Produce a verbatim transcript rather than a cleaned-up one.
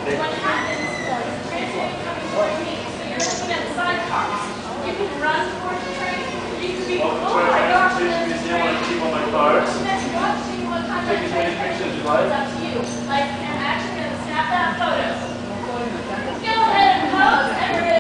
what happens is transferring coming towards me, so you're looking at sidecars. You can run